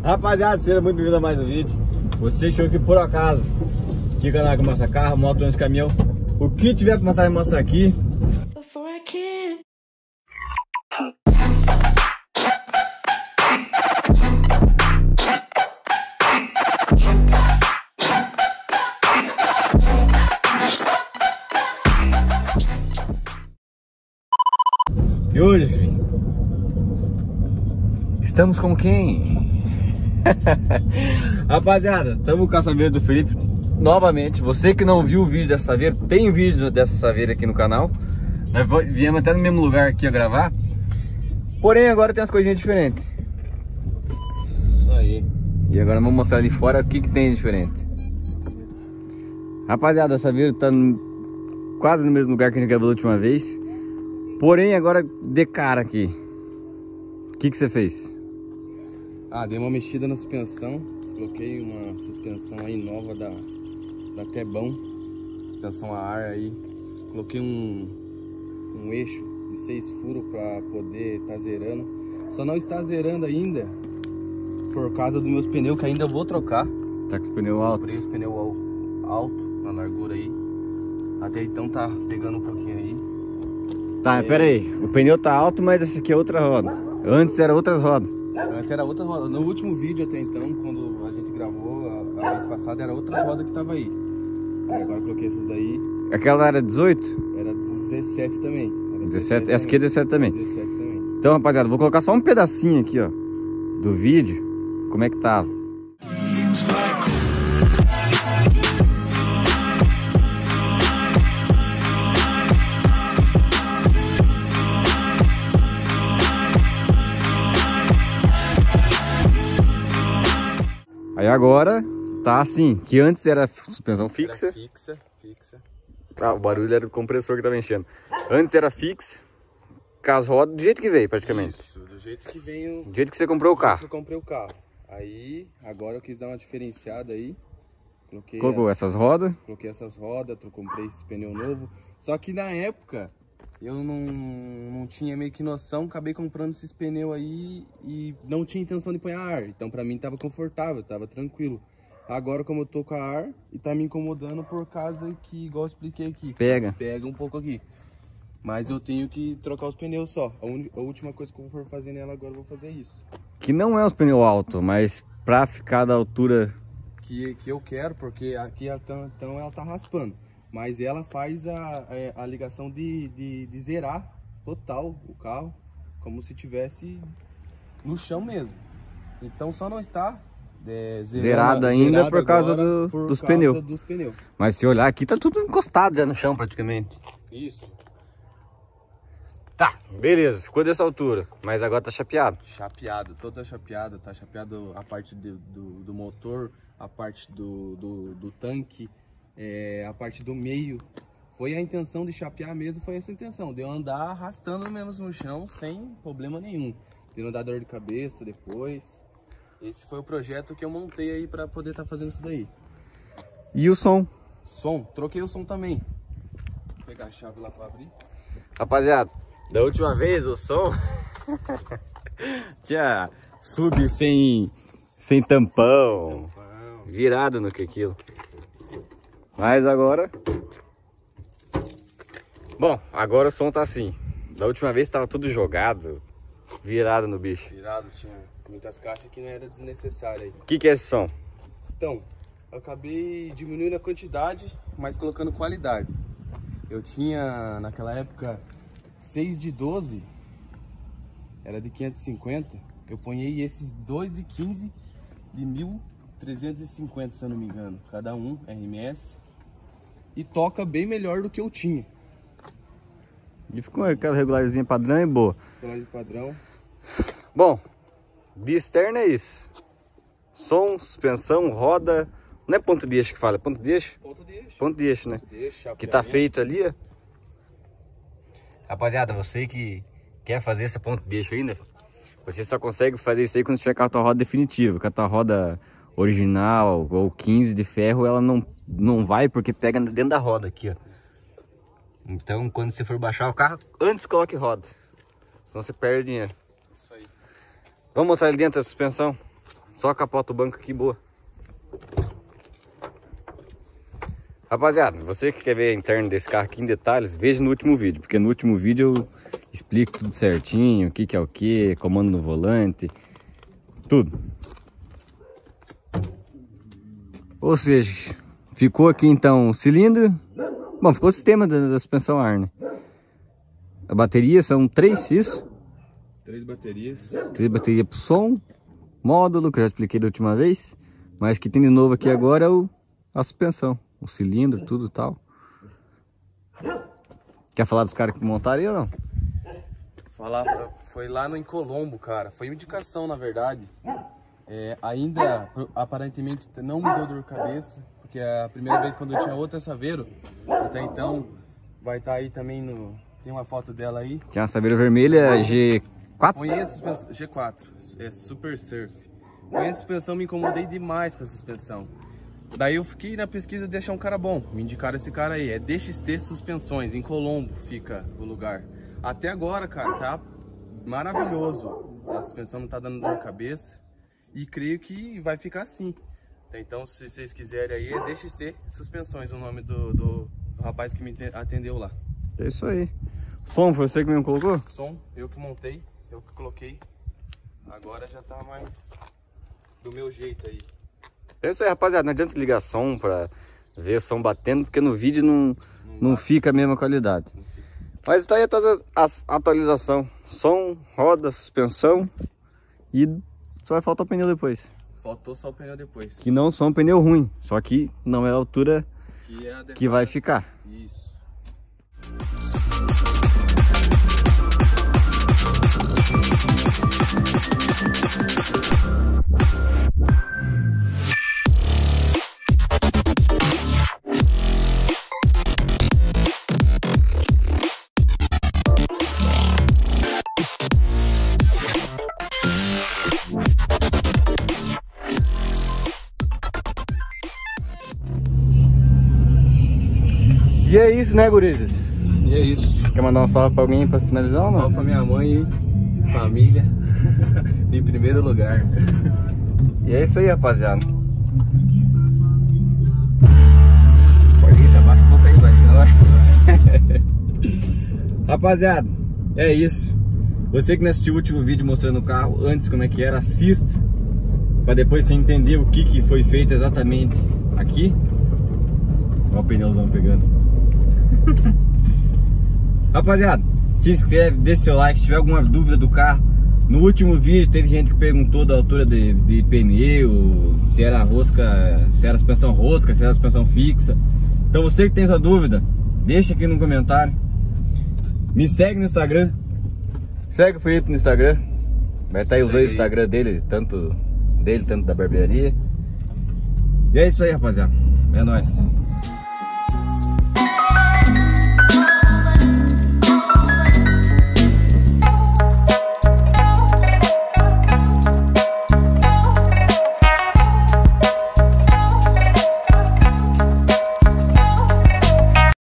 Rapaziada, seja muito bem-vindo a mais um vídeo. Você achou que por acaso aqui canal que mostra carro, moto, ônibus, caminhão, o que tiver pra mostrar, mostra aqui. E hoje, filho, estamos com quem? Rapaziada, estamos com a Saveira do Felipe novamente. Você que não viu o vídeo dessa Saveira, tem vídeo dessa Saveira aqui no canal. Nós viemos até no mesmo lugar aqui a gravar. Porém agora tem umas coisinhas diferentes. Isso aí. E agora vamos mostrar ali fora o que tem de diferente. Rapaziada, a Saveira tá quase no mesmo lugar que a gente gravou da última vez. Porém agora de cara aqui, o que você fez? Dei uma mexida na suspensão. Coloquei uma suspensão aí nova da Quebão, suspensão a ar aí. Coloquei um eixo de 6 furos para poder estar zerando. Só não está zerando ainda por causa dos meus pneus, que ainda vou trocar. Tá com os pneus altos? Comprei os pneus alto na largura aí. Até então tá pegando um pouquinho aí. Tá, pera aí, o pneu tá alto, mas esse aqui é outra roda. Antes era outras rodas. Antes era outra roda. No último vídeo até então, quando a gente gravou a vez passada, era outra roda que tava aí. Agora eu coloquei essas daí. Aquela era 18? Era 17 também. Era 17, essa aqui é 17 também. 17 também. Então, rapaziada, vou colocar só um pedacinho aqui, ó, do vídeo, como é que tava. Aí agora tá assim, que antes era suspensão fixa. Era fixa. O barulho era do compressor que tava enchendo. Antes era fixa, com as rodas do jeito que veio praticamente. Isso, do jeito que veio. Do jeito que você comprou o carro. Eu comprei o carro. Aí, agora eu quis dar uma diferenciada aí. Colocou essas rodas. Coloquei essas rodas, comprei esse pneu novo. Só que na época eu não tinha meio que noção, acabei comprando esses pneus aí e não tinha intenção de pôr ar. Então pra mim tava confortável, tava tranquilo. Agora como eu tô com a ar e tá me incomodando por causa que, igual eu expliquei aqui, pega um pouco aqui. Mas eu tenho que trocar os pneus só. A última coisa que eu for fazer nela agora, eu vou fazer isso. Que não é os pneus altos, mas pra ficar da altura que eu quero, porque aqui então ela tá raspando. Mas ela faz a ligação de zerar total o carro, como se tivesse no chão mesmo. Então só não está zerado ainda por causa dos pneus. Mas se olhar aqui tá tudo encostado já no chão praticamente. Isso. Tá, beleza, ficou dessa altura, mas agora tá chapeado. Chapeado, toda chapeada, tá chapeado a parte do motor, a parte do tanque, a parte do meio. Foi a intenção de chapear mesmo, foi essa a intenção, de eu andar arrastando mesmo no chão sem problema nenhum. De não dar dor de cabeça depois. Esse foi o projeto que eu montei aí pra poder estar fazendo isso daí. E o som? Som, troquei o som também. Vou pegar a chave lá pra abrir. Rapaziada, da última vez o som tinha sub sem tampão, virado no que aquilo. Mas agora... Bom, agora o som tá assim. Da última vez tava tudo jogado, virado no bicho. Virado, tinha muitas caixas que não era desnecessário aí. O que é esse som? Então, eu acabei diminuindo a quantidade, mas colocando qualidade. Eu tinha, naquela época, 6 de 12, era de 550. Eu ponhei esses 2 de 15 de 1.350, se eu não me engano. Cada um, RMS. E toca bem melhor do que eu tinha. E ficou aquela regularzinha padrão e boa. Regulagem padrão. Bom, de externo é isso. Som, suspensão, roda. Não é ponto de eixo que fala, é ponto de eixo? Ponto de eixo. Ponto de eixo, né? Ponto de eixo, que tá feito ali, ó. Rapaziada, você que quer fazer essa ponto de eixo ainda, você só consegue fazer isso aí quando tiver com a tua roda definitiva. Com a tua roda original ou 15 de ferro, ela não vai porque pega dentro da roda aqui, ó. Então, quando você for baixar o carro, antes coloque roda. Senão você perde dinheiro. Isso aí. Vamos mostrar ali dentro a suspensão? Só capota o banco aqui, boa. Rapaziada, você que quer ver a interna desse carro aqui em detalhes, veja no último vídeo. Porque no último vídeo eu explico tudo certinho, o que é o que, comando no volante, tudo. Ou seja, ficou aqui então o cilindro. Bom, ficou o sistema da suspensão ar, né? A bateria são 3, isso? 3 baterias. 3 baterias pro som, módulo, que eu já expliquei da última vez. Mas que tem de novo aqui agora é a suspensão, o cilindro, tudo tal. Quer falar dos caras que montaram aí ou não? Foi lá no Colombo, cara. Foi indicação, na verdade. Ainda, aparentemente, não me deu dor de cabeça. Porque é a primeira vez quando eu tinha outra Saveiro. Até então, vai estar aí também no... Tem uma foto dela aí. Que é uma Saveiro vermelha G4? Conheço G4, é Super Surf. Conheço a suspensão, me incomodei demais com a suspensão. Daí eu fiquei na pesquisa de achar um cara bom. Me indicaram esse cara aí, é DXT Suspensões, em Colombo fica o lugar. Até agora, cara, tá maravilhoso. A suspensão não tá dando dor de cabeça. E creio que vai ficar assim. Então, se vocês quiserem aí, é DXT Suspensões, o nome do rapaz que me atendeu lá. É isso aí. Som, foi você que mesmo colocou? Som, eu que montei, eu que coloquei. Agora já tá mais do meu jeito aí. É isso aí, rapaziada. Não adianta ligar som pra ver o som batendo, porque no vídeo não fica a mesma qualidade. Mas tá aí a atualização. Som, roda, suspensão e só vai faltar o pneu depois. Faltou só o pneu depois. Que não são pneu ruim, só que não é a altura que vai ficar. Isso. E é isso, né, gurizes? E é isso. Quer mandar um salve pra alguém pra finalizar ou não? Salve pra minha mãe e família, em primeiro lugar. E é isso aí, rapaziada. Pode ir, tá baixo um pouco aí, vai, senão vai. Rapaziada, é isso. Você que não assistiu o último vídeo mostrando o carro antes como é que era, assista. Pra depois você entender o que foi feito exatamente aqui. Olha o pneuzão pegando. Rapaziada, se inscreve, deixa seu like. Se tiver alguma dúvida do carro, no último vídeo teve gente que perguntou da altura de pneu, se era rosca, se era suspensão rosca, se era suspensão fixa. Então você que tem essa dúvida, deixa aqui no comentário. Me segue no Instagram. Segue o Felipe no Instagram. Vai estar aí os dois Instagram dele, tanto da barbearia. E é isso aí, rapaziada. É nóis.